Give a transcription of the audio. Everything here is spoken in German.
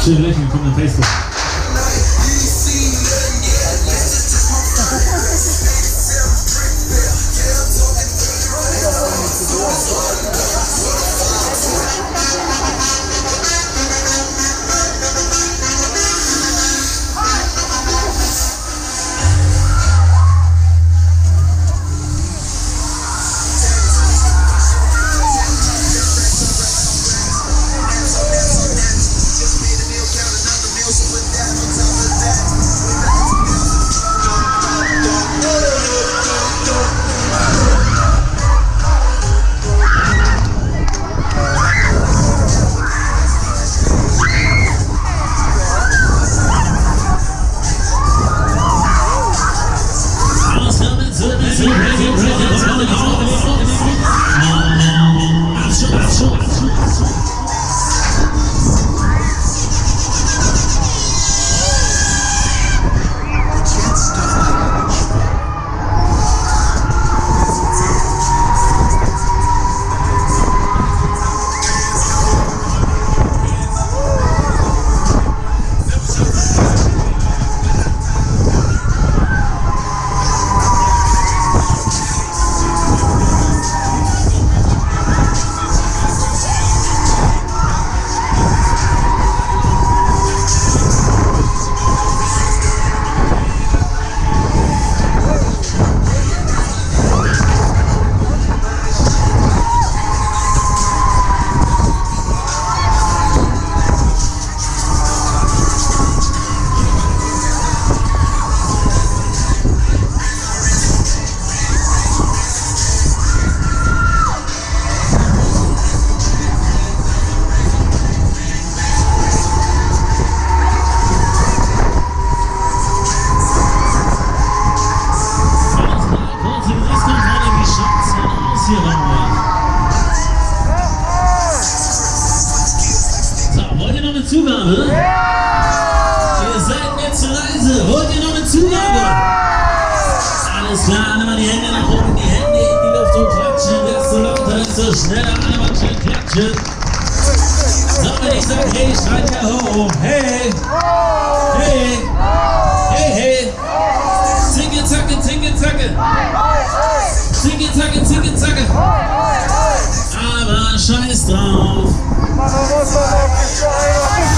Schön lächeln, kommt auf Facebook. Zugabe? Ihr seid mir zu leise. Wollt ihr noch eine Zugabe? Alles klar, alle mal die Hände nach oben, die Hände in die Luft und klatschen. Desto lauter, desto schneller, alle mal schön klatschen. So, wenn ich sage, hey, schreit ja ho. Hey, hey, hey, hey. Zinke, zacke, zinke, zacke. Zinke, zacke, zinke, zacke. Aber scheiß drauf.